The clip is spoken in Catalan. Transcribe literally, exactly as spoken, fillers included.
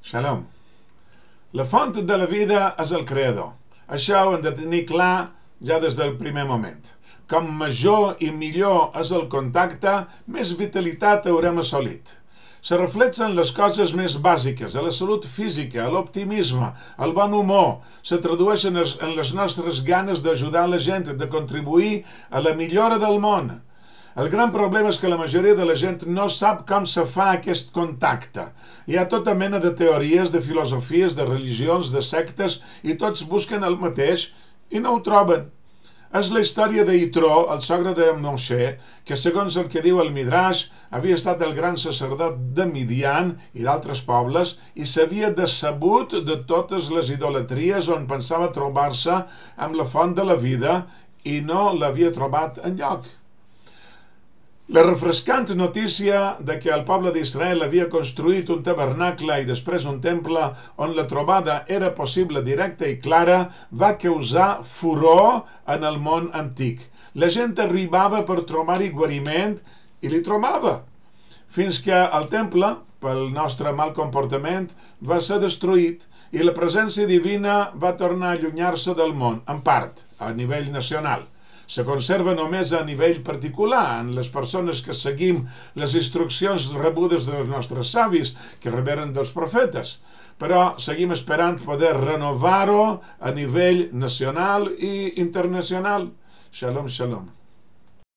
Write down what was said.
Shalom. La font de la vida és el Creador. Això ho hem de tenir clar ja des del primer moment. Com major i millor és el contacte, més vitalitat haurem assolit. Se reflexen les coses més bàsiques, a la salut física, a l'optimisme, al bon humor. Se tradueixen en les nostres ganes d'ajudar la gent, de contribuir a la millora del món. El gran problema és que la majoria de la gent no sap com se fa aquest contacte. Hi ha tota mena de teories, de filosofies, de religions, de sectes, i tots busquen el mateix i no ho troben. És la història de Yitro, el sogre de Moshe, que segons el que diu el Midrash, havia estat el gran sacerdot de Midian i d'altres pobles i s'havia decebut de totes les idolatries on pensava trobar-se amb la font de la vida i no l'havia trobat enlloc. La refrescant notícia de que el poble d'Israel havia construït un tabernacle i després un temple on la trobada era possible, directa i clara, va causar furor en el món antic. La gent arribava per trobar-hi guariment i li trobava, fins que el temple, pel nostre mal comportament, va ser destruït i la presència divina va tornar a allunyar-se del món, en part, a nivell nacional. Se conserva només a nivell particular en les persones que seguim les instruccions rebudes dels nostres savis que reberen dels profetes. Però seguim esperant poder renovar-ho a nivell nacional i internacional. Shalom, shalom.